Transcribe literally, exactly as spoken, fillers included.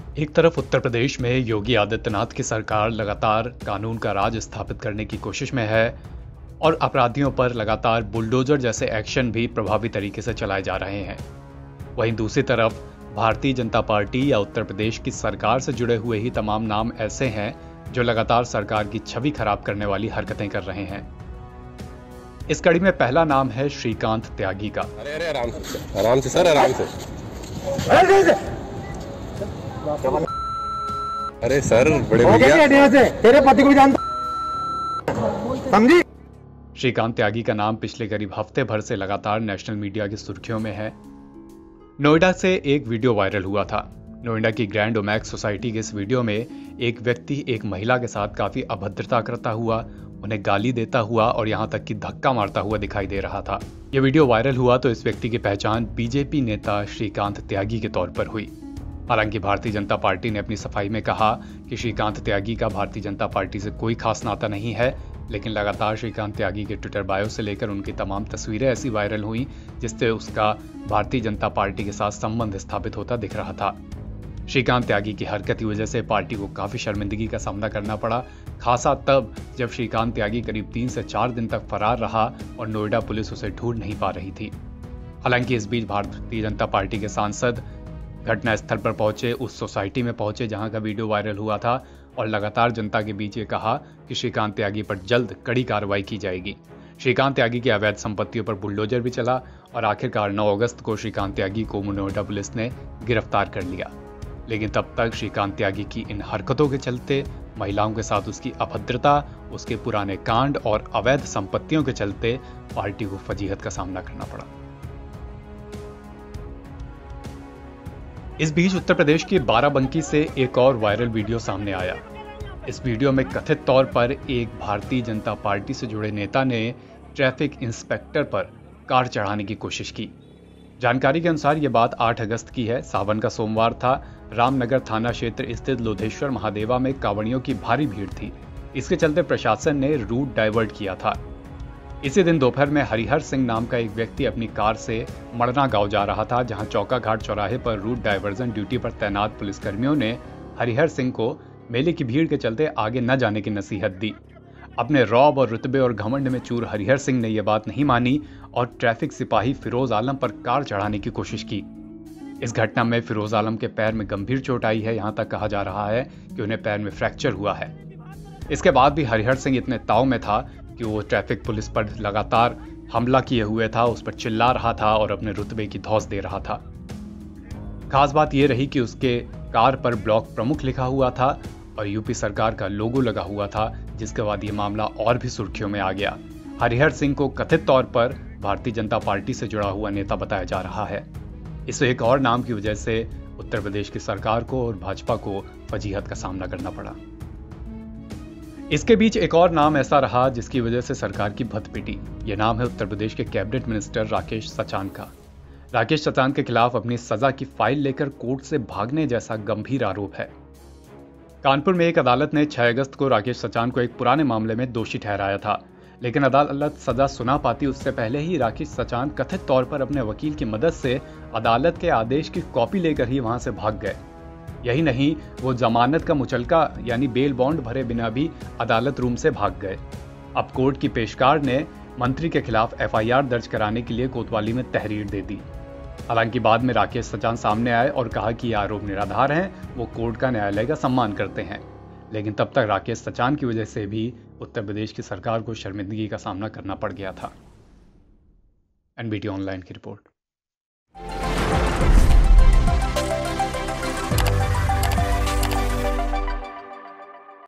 एक तरफ उत्तर प्रदेश में योगी आदित्यनाथ की सरकार लगातार कानून का राज स्थापित करने की कोशिश में है और अपराधियों पर लगातार बुलडोजर जैसे एक्शन भी प्रभावी तरीके से चलाए जा रहे हैं। वहीं दूसरी तरफ भारतीय जनता पार्टी या उत्तर प्रदेश की सरकार से जुड़े हुए ही तमाम नाम ऐसे हैं जो लगातार सरकार की छवि खराब करने वाली हरकतें कर रहे हैं। इस कड़ी में पहला नाम है श्रीकांत त्यागी का। अरे अरे आराम से आराम से सर आराम से अरे सर बड़े भैया तेरे पति को जानता समझी। श्रीकांत त्यागी का नाम पिछले करीब हफ्ते भर से लगातार नेशनल मीडिया की सुर्खियों में है। नोएडा से एक वीडियो वायरल हुआ था। नोएडा की ग्रैंड ओमैक्स सोसाइटी के इस वीडियो में एक व्यक्ति एक महिला के साथ काफी अभद्रता करता हुआ, उन्हें गाली देता हुआ और यहां तक कि धक्का मारता हुआ दिखाई दे रहा था। यह वीडियो वायरल हुआ तो इस व्यक्ति की पहचान बीजेपी नेता श्रीकांत त्यागी के तौर पर हुई। हालांकि भारतीय जनता पार्टी ने अपनी सफाई में कहा कि श्रीकांत त्यागी का भारतीय जनता पार्टी से कोई खास नाता नहीं है, लेकिन लगातार श्रीकांत त्यागी के ट्विटर बायो से लेकर उनकी तमाम तस्वीरें ऐसी वायरल हुई जिससे उसका भारतीय जनता पार्टी के साथ संबंध स्थापित होता दिख रहा था। श्रीकांत त्यागी की हरकत की वजह से पार्टी को काफी शर्मिंदगी का सामना करना पड़ा, खासा तब जब श्रीकांत त्यागी करीब तीन से चार दिन तक फरार रहा और नोएडा पुलिस उसे ढूंढ नहीं पा रही थी। हालांकि इस बीच भारतीय जनता पार्टी के सांसद घटनास्थल पर पहुंचे, उस सोसाइटी में पहुंचे जहां का वीडियो वायरल हुआ था और लगातार जनता के बीच ये कहा कि श्रीकांत त्यागी पर जल्द कड़ी कार्रवाई की जाएगी। श्रीकांत त्यागी की अवैध संपत्तियों पर बुलडोजर भी चला और आखिरकार नौ अगस्त को श्रीकांत त्यागी को नोएडा पुलिस ने गिरफ्तार कर लिया। लेकिन तब तक श्रीकांत त्यागी की इन हरकतों के चलते, महिलाओं के साथ उसकी अभद्रता, उसके पुराने कांड और अवैध संपत्तियों के चलते पार्टी को फजीहत का सामना करना पड़ा। इस बीच उत्तर प्रदेश के बाराबंकी से एक और वायरल वीडियो सामने आया। इस वीडियो में कथित तौर पर एक भारतीय जनता पार्टी से जुड़े नेता ने ट्रैफिक इंस्पेक्टर पर कार चढ़ाने की कोशिश की। जानकारी के अनुसार ये बात आठ अगस्त की है। सावन का सोमवार था। रामनगर थाना क्षेत्र स्थित लोधेश्वर महादेवा में कांवड़ियों की भारी भीड़ थी। इसके चलते प्रशासन ने रूट डाइवर्ट किया था। इसी दिन दोपहर में हरिहर सिंह नाम का एक व्यक्ति अपनी कार से मड़ना गांव जा रहा था, जहां चौका घाट चौराहे पर रूट डाइवर्जन ड्यूटी पर तैनात पुलिसकर्मियों ने हरिहर सिंह को मेले की भीड़ के चलते आगे न जाने की नसीहत दी। अपने रौब और रुतबे और घमंड में चूर हरिहर सिंह ने यह बात नहीं मानी और ट्रैफिक सिपाही फिरोज आलम पर कार चढ़ाने की कोशिश की। इस घटना में फिरोज आलम के पैर में गंभीर चोट आई है। यहां तक कहा जा रहा है कि उन्हें पैर में फ्रैक्चर हुआ है। इसके बाद भी हरिहर सिंह इतने ताव में था कि वो ट्रैफिक पुलिस पर लगातार हमला किए हुए था, उस पर चिल्ला रहा था और अपने रुतबे की धौंस दे रहा था। खास बात यह रही कि उसके कार पर ब्लॉक प्रमुख लिखा हुआ था और यूपी सरकार का लोगो लगा हुआ था, जिसके बाद ये मामला और भी सुर्खियों में आ गया। हरिहर सिंह को कथित तौर पर भारतीय जनता पार्टी से जुड़ा हुआ नेता बताया जा रहा है। इस एक और नाम की वजह से उत्तर प्रदेश की सरकार को और भाजपा को फजीहत का सामना करना पड़ा। इसके बीच एक और नाम ऐसा रहा जिसकी वजह से सरकार की भत पिटी। यह नाम है उत्तर प्रदेश के कैबिनेट मिनिस्टर राकेश सचान का। राकेश सचान के खिलाफ अपनी सजा की फाइल लेकर कोर्ट से भागने जैसा गंभीर आरोप है। कानपुर में एक अदालत ने छह अगस्त को राकेश सचान को एक पुराने मामले में दोषी ठहराया था, लेकिन अदालत सजा सुना पाती उससे पहले ही राकेश सचान कथित तौर पर अपने वकील की मदद से अदालत के आदेश की कॉपी लेकर ही वहां से भाग गए। यही नहीं, वो जमानत का मुचलका यानी बेल बॉन्ड भरे बिना भी अदालत रूम से भाग गए। अब कोर्ट की पेशकार ने मंत्री के खिलाफ एफ आई आर दर्ज कराने के लिए कोतवाली में तहरीर दे दी। हालांकि बाद में राकेश सचान सामने आए और कहा कि ये आरोप निराधार हैं, वो कोर्ट का न्यायालय का सम्मान करते हैं। लेकिन तब तक राकेश सचान की वजह से भी उत्तर प्रदेश की सरकार को शर्मिंदगी का सामना करना पड़ गया था। एन बी टी ऑनलाइन की रिपोर्ट।